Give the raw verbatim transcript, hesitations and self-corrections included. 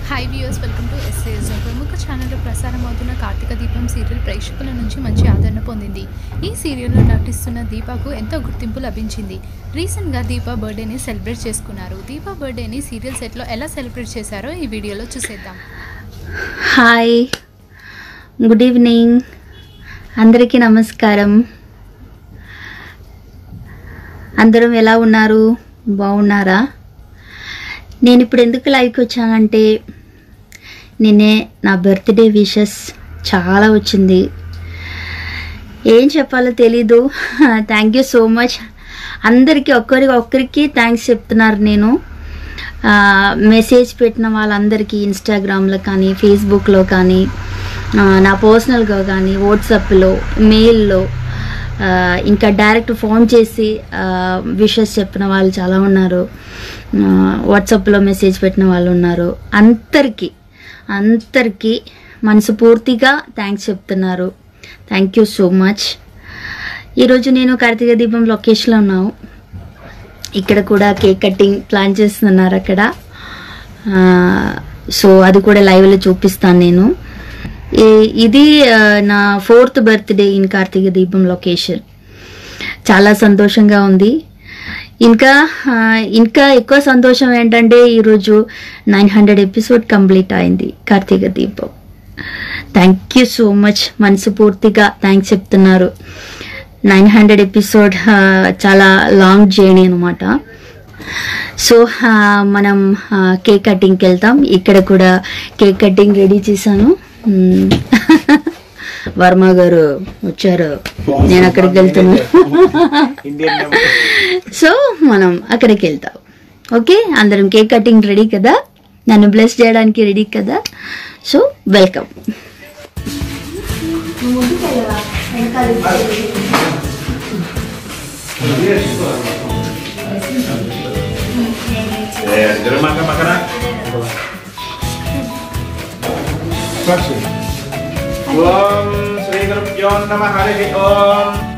Hi viewers, welcome to SAS. ప్రముఖ ఛానల్లో ప్రసారమవుతున్న కార్తీక దీపం సీరియల్ ప్రేక్షకుల నుంచి మంచి ఆదరణ పొందింది. ఈ సీరియల్లో నటిస్తున్న దీపాకు ఎంతో గుర్తింపు లభించింది. రీసెంట్గా దీపా బర్త్డేని సెలబ్రేట్ చేసుకున్నారు. దీపా బర్త్డేని సీరియల్ సెట్లో ఎలా సెలబ్రేట్ చేశారో ఈ వీడియోలో చూసేద్దాం. హాయ్, గుడ్ ఈవినింగ్, అందరికీ నమస్కారం. అందరం ఎలా ఉన్నారు? బాగున్నారా? నేను ఇప్పుడు ఎందుకు లైవ్కి వచ్చానంటే, నిన్నే నా బర్త్డే విషెస్ చాలా వచ్చింది. ఏం చెప్పాలో తెలీదు. Thank you so much. అందరికీ ఒక్కరికి ఒక్కరికి థ్యాంక్స్ చెప్తున్నారు. నేను మెసేజ్ పెట్టిన వాళ్ళందరికీ ఇన్స్టాగ్రామ్లో కానీ, ఫేస్బుక్లో కానీ, నా పర్సనల్గా కానీ, వాట్సాప్లో, మెయిల్లో, ఇంకా డైరెక్ట్ ఫోన్ చేసి విషెస్ చెప్పిన వాళ్ళు చాలా ఉన్నారు. వాట్సాప్లో మెసేజ్ పెట్టిన వాళ్ళు ఉన్నారు. అందరికీ అందరికీ మనస్ఫూర్తిగా థ్యాంక్స్ చెప్తున్నారు. Thank you so much. ఈరోజు నేను కార్తీక దీపం లొకేషన్లో ఉన్నాను. ఇక్కడ కూడా కేక్ కటింగ్ ప్లాన్ చేస్తున్నారు అక్కడ. సో అది కూడా లైవ్లో చూపిస్తాను నేను. ఇది నా ఫోర్త్ బర్త్డే ఇన్ కార్తీక దీపం లొకేషన్. చాలా సంతోషంగా ఉంది. ఇంకా ఇంకా ఎక్కువ సంతోషం ఏంటంటే, ఈరోజు నైన్ హండ్రెడ్ ఎపిసోడ్ కంప్లీట్ అయింది Karthika Deepam. Thank you so much. మనస్ఫూర్తిగా థ్యాంక్స్ చెప్తున్నారు. నైన్ హండ్రెడ్ ఎపిసోడ్ చాలా లాంగ్ జర్నీ అనమాట. సో మనం కేక్ కటింగ్కి వెళ్తాం. ఇక్కడ కూడా కేక్ కటింగ్ రెడీ చేశాను. వర్మ గారు వచ్చారు, నేను అక్కడికి వెళ్తాను. సో మనం అక్కడికి వెళ్తాం. ఓకే, అందరం కేక్ కటింగ్ రెడీ కదా, నన్ను బ్లెస్ చేయడానికి రెడీ కదా. So welcome. ఓం శ్రీ గురుభ్యో నమః. హరి ఓం.